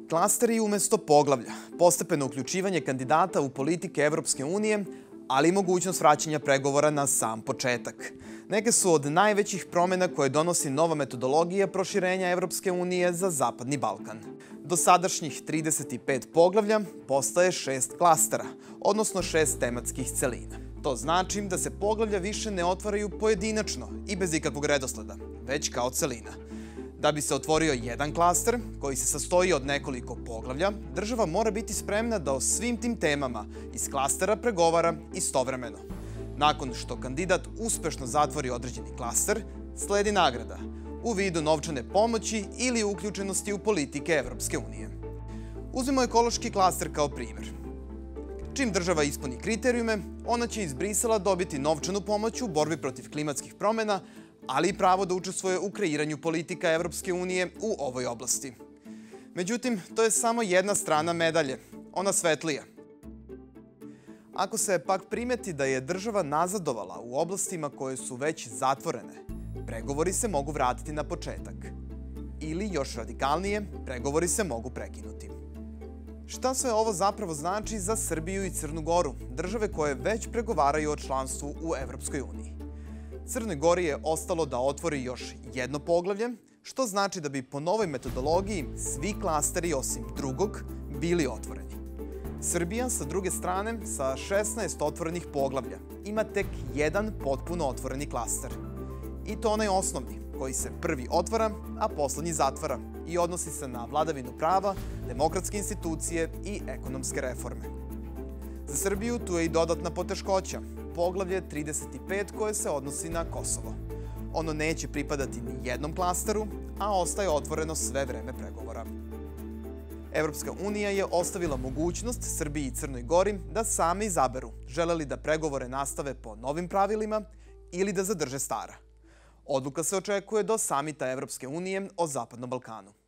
Klasteri umesto poglavlja, postepeno uključivanje kandidata u politike Evropske unije, ali i mogućnost vraćanja pregovora na sam početak. Neke su od najvećih promjena koje donosi nova metodologija proširenja Evropske unije za Zapadni Balkan. Do sadašnjih 35 poglavlja postaje 6 klastera, odnosno 6 tematskih celina. To znači da se poglavlja više ne otvaraju pojedinačno i bez ikakvog redosleda, već kao celina. Da bi se otvorio jedan klaster, koji se sastoji od nekoliko poglavlja, država mora biti spremna da o svim tim temama iz klastera pregovara istovremeno. Nakon što kandidat uspešno zatvori određeni klaster, sledi nagrada u vidu novčane pomoći ili uključenosti u politike Evropske unije. Uzmimo ekološki klaster kao primjer. Čim država ispuni kriterijume, ona će iz Brisela dobiti novčanu pomoć u borbi protiv klimatskih promjena, ali i pravo da učestvuje u kreiranju politika Evropske unije u ovoj oblasti. Međutim, to je samo jedna strana medalje, ona svetlija. Ako se pak primeti da je država nazadovala u oblastima koje su već zatvorene, pregovori se mogu vratiti na početak. Ili, još radikalnije, pregovori se mogu prekinuti. Šta sve ovo zapravo znači za Srbiju i Crnu Goru, države koje već pregovaraju o članstvu u Evropskoj uniji? Crnoj Gori je ostalo da otvori još jedno poglavlje, što znači da bi po novoj metodologiji svi klasteri osim drugog bili otvoreni. Srbija, sa druge strane, sa 16 otvorenih poglavlja, ima tek jedan potpuno otvoreni klaster. I to onaj osnovni, koji se prvi otvara, a poslednji zatvara i odnosi se na vladavinu prava, demokratske institucije i ekonomske reforme. Za Srbiju tu je i dodatna poteškoća, poglavlje 35 koje se odnosi na Kosovo. Ono neće pripadati ni jednom klasteru, a ostaje otvoreno sve vreme pregovora. Evropska unija je ostavila mogućnost Srbiji i Crnoj Gori da sami izaberu žele li da pregovore nastave po novim pravilima ili da zadrže stara. Odluka se očekuje do samita Evropske unije o Zapadnom Balkanu.